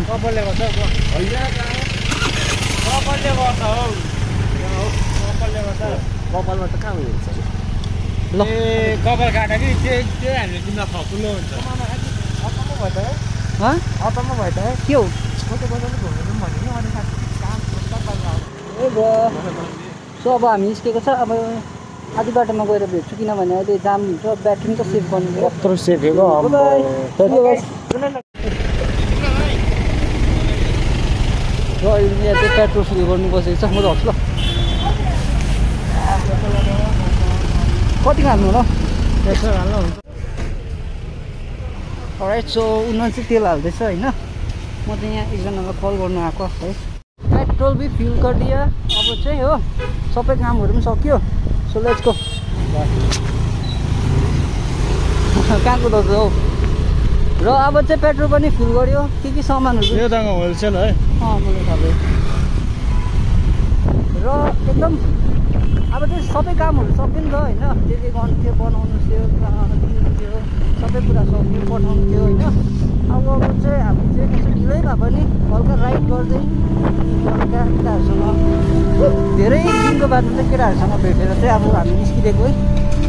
कपालले गर्छ कपालले गर्छ हौ कपालले गर्छ कपालमा त कहाँ हुन्छ ल कपाल काट्दा कि त्यो हामीले तिमीलाई खकुलो हुन्छ अतम्म भयो त अतम्म भयो त के हो फोटो बनाउनु घुम्नु भन्यो अनि सो अब हामी निस्केको छ अब आधी बाटोमा गएर भेट्छु किनभने अहिले जाम हुन्छ ब्याट्री त सेभ गर्नु यत्रो सेभेको र अहिले यहाँ चाहिँ पेट्रोल फुल गर्नु बसेको छ म त हट्छु ल कति हाल्नु ल प्रेसर हाल्नु हुन्छ राइट सो उनीहरू चाहिँ तेल हाल्दैछ होइन म चाहिँ यहाँ एकजनालाई कल गर्नु आएको है पेट्रोल भी फिल गरिदियो अब चाहिँ हो सबै कामहरू पनि सक्यो सो लेट्स गो कहाँ कुदाउँछ हौ र अब चाहिँ पेट्रोल पनि फिल गर्यो के सामानहरू यो दङ होलसेल है मैले थाहा र एकदम अब चाहिँ सबै कामहरू सक्यो नि त होइन जे गर्नु थियो बनाउनु थियो दिनु थियो सबै कुरा सक्यो पठाउनु थियो होइन अब चाहिँ हामी चाहिँ यसो ढिलै भए पनि हल्का राइड गर्दै हल्का केटाहरूसँग धेरै दिनको बादमा चाहिँ केटाहरूसँग भेटेर चाहिँ अब हामी निस्किदिएको है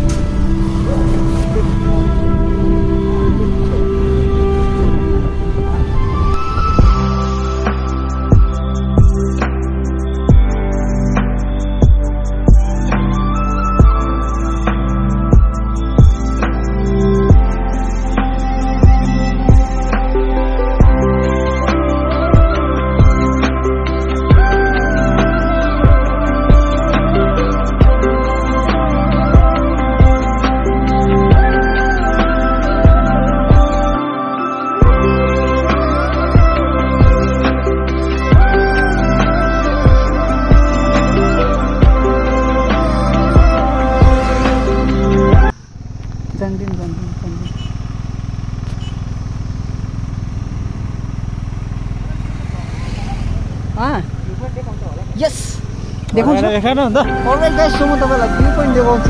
यस देखाउँछु देखाएन अन्त अलराइट गाइस सो म तपाईँलाई भ्यू पोइन्ट देखाउँछु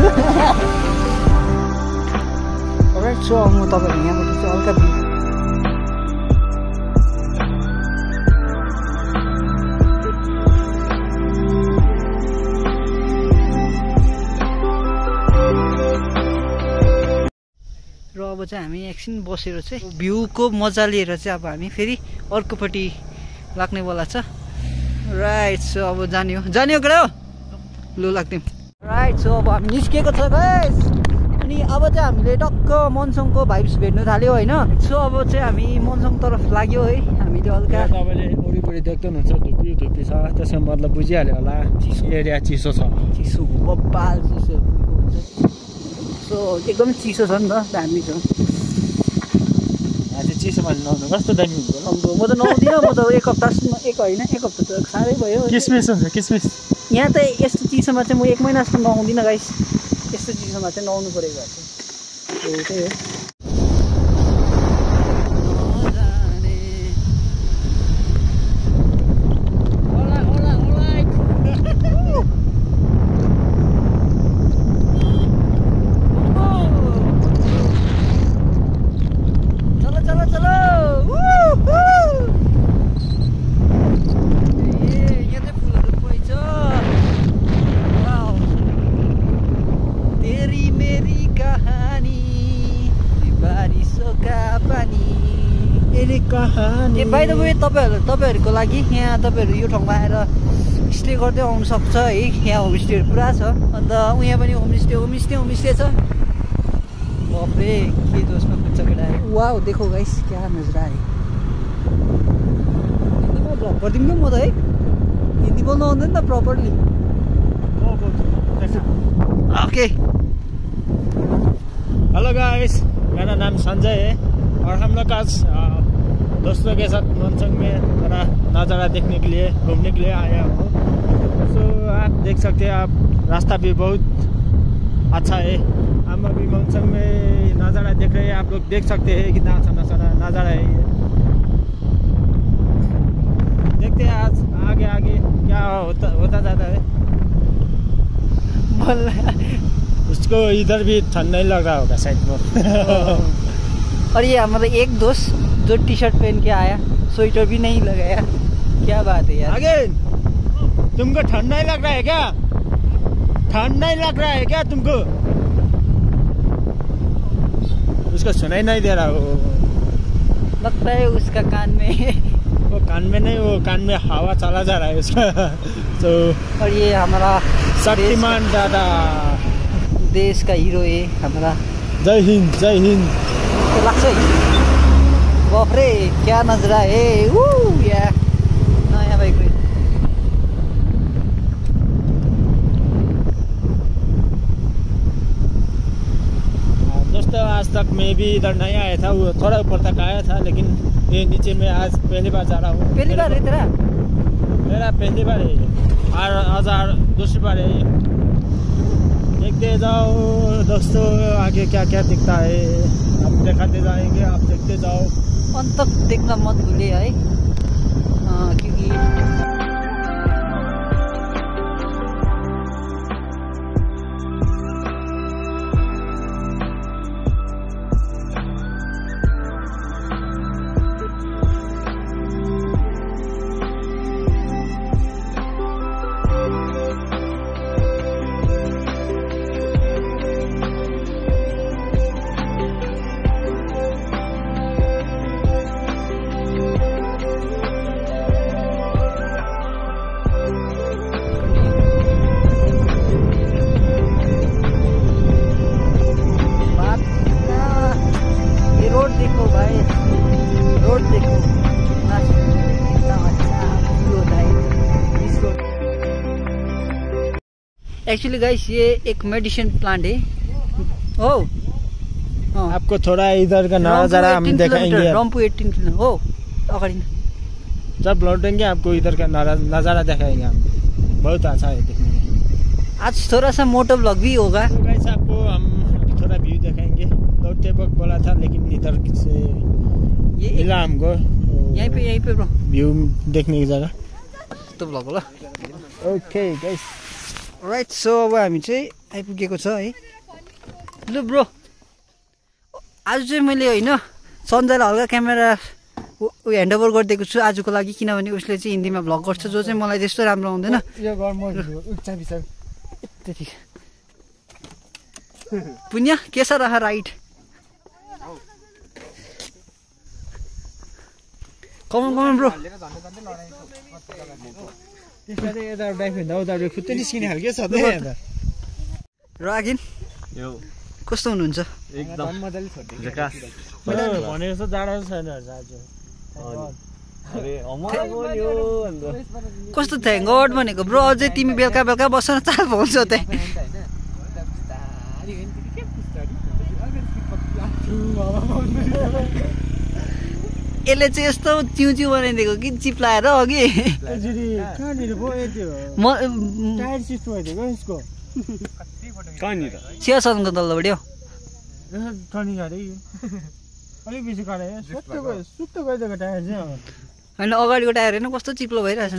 अलराइट सो म तपाईँलाई यहाँबाट चाहिँ हल्का भ्यू र अब चाहिँ हामी एकछिन बसेर चाहिँ भ्यूको मजा लिएर चाहिँ अब हामी फेरि अर्कोपट्टि लाग्नेवाला छ राइट सो अब जाने हो केटा हो लु लाग्थ्यौँ राइट सो अब हामी निस्किएको छ गाइस अनि अब चाहिँ हामीले टक्क मनसङको भाइब्स भेट्न थाल्यो होइन सो अब चाहिँ हामी मनसङ तरफ लाग्यो है हामीले हल्का तपाईँले वरिपरि देख्नुहुन्छ धुप्पी छ त्यसमा मतलब बुझिहाल्यो होला चिसो एरिया चिसो छ चिसो बब्बाल चिसो सो एकदम चिसो छ नि त दामी छ चिसोमा नुहाउनु कस्तो दामी हुन्छ म त नुहाउँदिनँ म त एक हप्ता त साह्रै भयो किसमिस हुन्छ किसमिस यहाँ त यस्तो चिसोमा चाहिँ म 1 महिना जस्तो नुहाउँदिनँ गाइस यस्तो चिसोमा चाहिँ नुहाउनु परेको भएको छ त्यही हो बाइ द वे तपाईँहरूको लागि यहाँ तपाईँहरू यो ठाउँमा आएर स्टे गर्दै आउनु सक्छ है यहाँ होमस्टेहरू पुरा छ अन्त यहाँ पनि होमस्टे छ बाफरे के दोस्मा पुग्छ केटा वाउ देखो गाइस क्या नजरा है ब्लग गरिदिउँ म त है हिन्दी बोल्नु आउँदैन नि त प्रपरली ओके हेलो गाइस मेरा नाम संजय है और हम लोग आज दोस्तों के साथ मनसंग में थोड़ा नज़ारा देखने के लिए घूमने के लिए आया हूँ। सो आप देख सकते हैं आप रास्ता भी बहुत अच्छा है। हम अभी मनसंग में नज़ारा देख रहे हैं, आप लोग देख सकते हैं कितना अच्छा नज़ारा है ये। देखते हैं आज आगे आगे क्या होता जाता है। उसको इधर भी ठंड नहीं लग रहा होगा शायद वो। और ये हमारा एक दोस्त जो टी शर्ट पहन के आया, स्वेटर भी नहीं लगाया। क्या बात है यार। आगे तुमको ठंडा ही लग रहा है क्या? ठंडा ही लग रहा है क्या तुमको? उसको सुनाई नहीं दे रहा हो। लगता है उसका कान में वो कान में नहीं, वो कान में हवा चला जा रहा है उसका। तो और ये हमारा शक्तिमान दादा, देश का हीरो है हमारा। जय हिंद जय हिंद। तो लाग्छ है। बाफ रे क्या नजरा है। या नयाँ बाइक है। दोस्तों आज तक मैं भी इधर नहीं आया था, वो थोड़ा ऊपर तक आया था, लेकिन ये नीचे में आज पहली बार जा रहा हूँ। पहली बार है तेरा? मेरा पहली बार है और आज दूसरी बार है। देखते जाओ दोस्तों आगे क्या क्या दिखता है, हम दिखाते जाएंगे, आप देखते जाओ। अंत तक देखना मत भूलिए है, क्योंकि एक्चुअली गाइस ये एक मेडिसिन प्लांट है। आपको थोड़ा इधर का नजारा हम दिखाएंगे। रम्पू 18 किलोमीटर हो अगाडि। जब लौटेंगे आपको इधर का नजारा दिखाएंगे हम। बहुत अच्छा है देखने में। आज थोड़ा सा मोटो ब्लॉग भी होगा। तो गाइस आपको हम थोड़ा व्यू दिखाएंगे। लौटते वक्त बोला था, लेकिन इधर से ये मिला हमको। यहीं पे ब्रो व्यू देखने की जगह तो ब्लग होला। Okay guys right. सो अब हामी चाहिँ आइपुगेको छ है। ल ब्रो आज चाहिँ मैले होइन सन्जयलाई हल्का क्यामेरा ह्यान्डओभर गरिदिएको छु आजको लागि, किनभने उसले चाहिँ हिन्दीमा भ्लग गर्छ, जो चाहिँ मलाई त्यस्तो राम्रो आउँदैन। पुण्य के छ रह राइट कमन ब्रो। रागिन कस्तो हुनुहुन्छ? एकदम झकास। भनेको जस्तो जाडो छैन आज। कस्तो थ्याङ्क गड भनेको ब्रो। अझै तिमी बेलुका बेलुका बस्न चाल पाउँछ त्यहाँ। यसले चाहिँ यस्तो चिउचिउ बनाइदिएको कि चिप्लाएर अघि सियासनको तल्लोपट्टि हो। होइन अगाडिको टायर हेर्नु कस्तो चिप्लो भइरहेछ।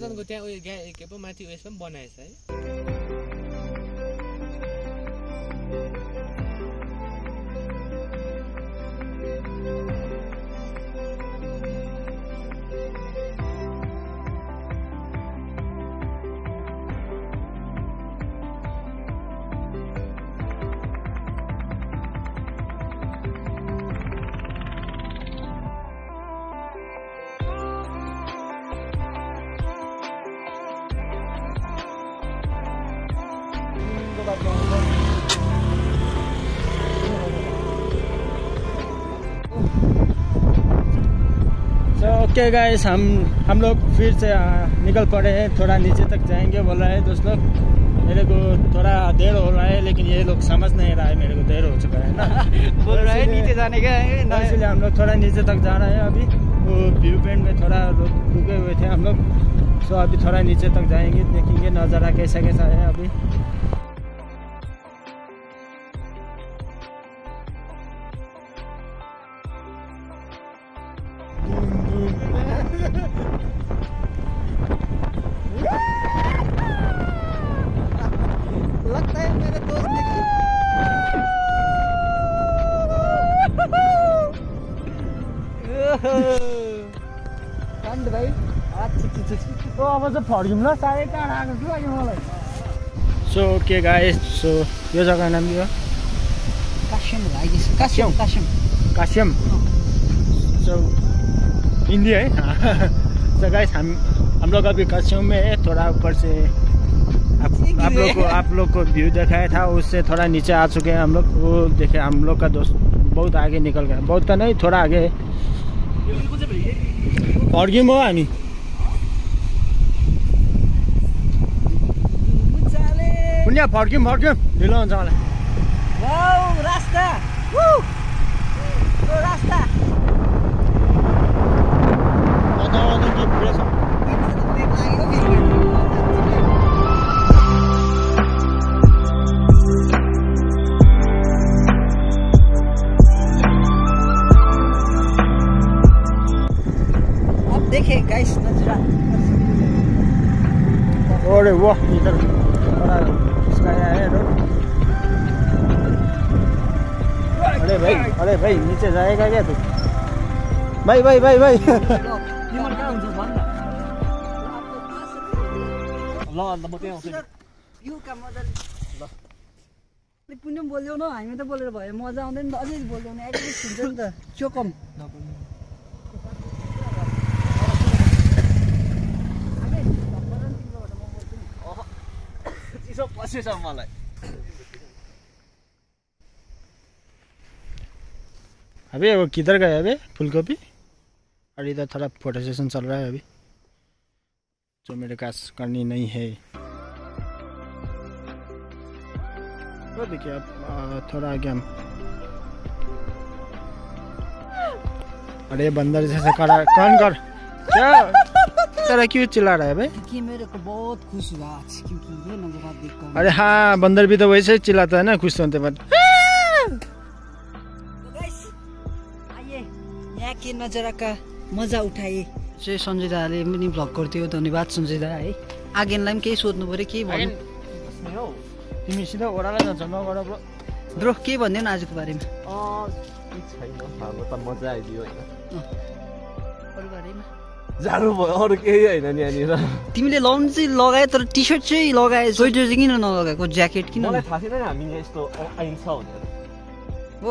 ओके गाइस हम लोग फिर से निकल पड़े हैं। थोड़ा नीचे तक जाएंगे बोल रहा है दोस्त लोग। मेरे को थोड़ा देर हो रहा है, लेकिन ये लोग समझ नहीं रहा है, मेरे को देर हो चुका है ना। बोल रहा है नीचे जाने का है, इसलिए हम लोग थोड़ा नीचे तक जा रहे हैं। अभी वो व्यू पॉइंट में थोड़ा रुके हुए थे हम लोग। सो अभी थोड़ा नीचे तक जाएंगे, देखेंगे नज़ारा कैसा कैसा है अभी। लगता है मेरे दोस्त ने काण्ड भाइ अब चाहिँ फर्किउँ ल साह्रै टाढा आएको जस्तो लाग्यो मलाई सो के गाइस सो यो जग्गा नाम के हो काश्यम सो हिंदी है सो गाइस हम लोग अभी काश्यम में है थोड़ा ऊपर से आप लोग को व्यू दिखाया था उससे थोड़ा नीचे आ चुके हैं हम लोग वो देखे हम लोग का दोस्त बहुत आगे निकल गया बहुत का नहीं थोड़ा आगे है फर्क्यौँ हो हामी पुण्य फर्क्यौँ ढिलो हुन्छ मलाई रास्ता देखे गाइस नजरा अरे वाह इधर बड़ा स्काई है रोड अरे भाई नीचे जाएगा क्या तू भाई पुण्य बोल्यो न हामी त बोलेर भयो मजा आउँदैन त अझै बोल्यो भने एटलिस्ट हुन्छ नि त चोकम मलाई अभी वो किधर गए अभी फूलगोभी और इधर थोड़ा फोटो सेशन चल रहा है अभी जो मेरे पास करनी नहीं है तो देखिए अब थोड़ा आगे हम अरे बंदर जैसे करा कौन कर क्या तेरा क्यों चिल्ला रहा है भाई कि मेरे को बहुत खुश हुआ आज क्योंकि ये नजारा देखकर अरे हाँ बंदर भी तो वैसे ही चिल्लाता है ना खुश होते बाद आइए यहाँ के नजारा का मजा उठाए चाहिँ सञ्जय दाले पनि भ्लग गर्थ्यो धन्यवाद सञ्जय दा है आगेनलाई पनि केही सोध्नु पर्यो के भन्नु तिमी सिधा ओह्रालै जान्छ नगर ब्रो के भन्दैन आजको बारेमा छैन मजा आइदियो होइन अरू बारेमा जाडो भयो अरू केही होइन नि यहाँनिर तिमीले लाउनु चाहिँ लगायो तर टी सर्ट चाहिँ लगाए स्वेटर चाहिँ किन नलगाएको ज्याकेट किन मलाई थाहा छैन हामी यहाँ यस्तो आइन्छ भनेर हो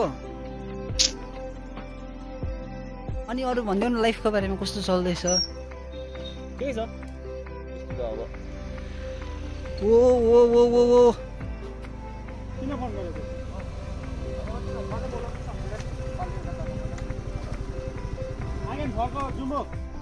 अनि अरू भन्दै न लाइफको बारेमा कस्तो चल्दैछ के छ अब ओ किन फोन गरेको आगे भको जुमो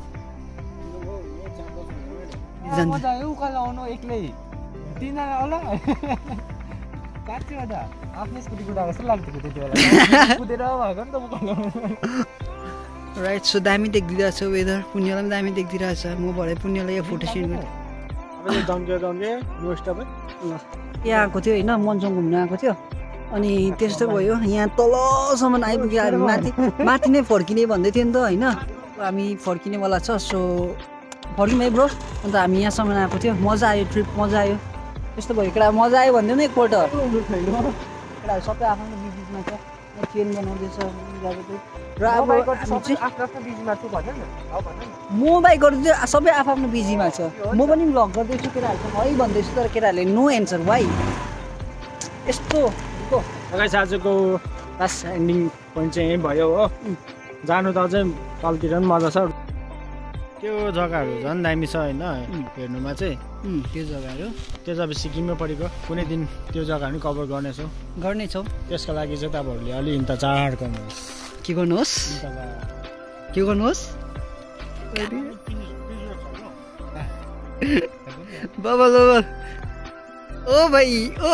मजा आयो उकालो आउनु एक्लै तिनजना होला काट्यो त आफ्नै स्कुटी कुदाएको जस्तो लाग्थ्यो त्यति बेला कुदेर भएको नि त उकालो राइट सो दामी देखिदिरहेछ वेदर पुण्यलाई पनि दामी देखिदिरहेछ म भरे पुण्यलाई यो फोटो सेन्ड गरेँ यहाँ आएको थियो होइन मन्सङ घुम्न आएको थियो अनि त्यस्तो भयो यहाँ तलसम्म आइपुग्यो हामी माथि नै फर्किने भन्दै थियो नि त होइन हामी फर्किनेवाला छ सो फर्किउँ है ब्रो अन्त हामी यहाँसम्म आएको थियो मजा आयो ट्रिप मजा आयो यस्तो भयो केटा मजा आयो भनिदिउँ न एकपल्ट केटा सबै आफ्नो बिचमा छ चेन बनाउँदैछ र अब म बाइक गर्दै चाहिँ सबै आफ्नो बिजीमा छ म पनि भ्लग गर्दैछु केटाहरूसँग है भन्दैछु तर केटाहरूले नो एन्सर वाइ यस्तो आजको लास्ट एन्डिङ पोइन्ट चाहिँ यहीँ भयो हो जानु त अझै तलतिर पनि मजा छ त्यो जग्गाहरू झन् दामी छ होइन हेर्नुमा चाहिँ त्यो जग्गाहरू त्यो चाहिँ अब सिक्किममै परेको कुनै दिन त्यो जग्गाहरू कभर गर्नेछौँ त्यसको लागि चाहिँ तपाईँहरूले अलि इन्तजार गर्नुहोस् के गर्नुहोस् बाबा ओ भाइ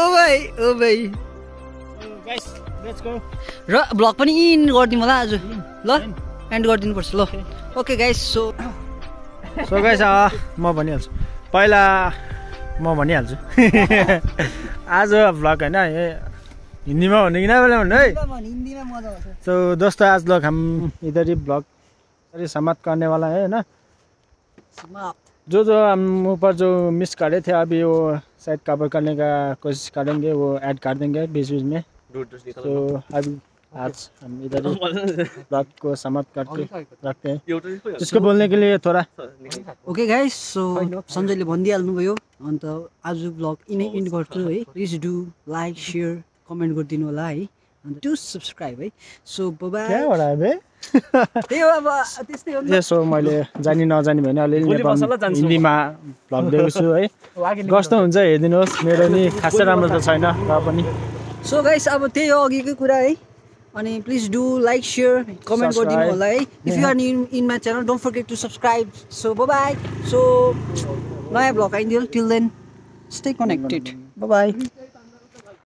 र भ्लग पनि इन गरिदिउँ होला आज ल एन्ड गरिदिनु पर्छ ल ओके गाइस सो गाइस म भनिहाल्छु पहिला म भनिहाल्छु आज भ्लग होइन हिंदी में भन्ने कि भन्नु है हिंदी में मजा आउँछ। तो दोस्तों आज लोग हम इधर ही ब्लॉग समाप्त करने वाला है ना। जो हम ऊपर जो मिस करे थे अभी वो शायद कवर करने का कोशिश करेंगे, वो ऐड कर देंगे बीच बीच में। तो अभी आज हम इधर ही ब्लॉग को समाप्त रखते हैं जिसको बोलने के लिए थोड़ा ओके गाइस सो सञ्जयले भनिदिइहाल्नु भयो अन्त आज ब्लग यिनै इन्ड गर्छु है please do like share comment गरिदिनु होला है अन्त टु सब्सक्राइब है सो बाइ क्या हो रहा है बे त्यही हो अब त्यस्तै हो नि यसो मैले जानी नजानी भने अलिअलि नेपाल हिन्दीमा भ्लग दिएको छु है कस्तो हुन्छ हेरिदिनुहोस् मेरो नि खासै राम्रो त छैन र पनि सो गाइस अब त्यही हो अघिकै कुरा है अनि please do like share comment गरिदिनु होला है if you are in my channel don't forget to subscribe so bye so नयाँ भ्लग आइदियो till then stay connected by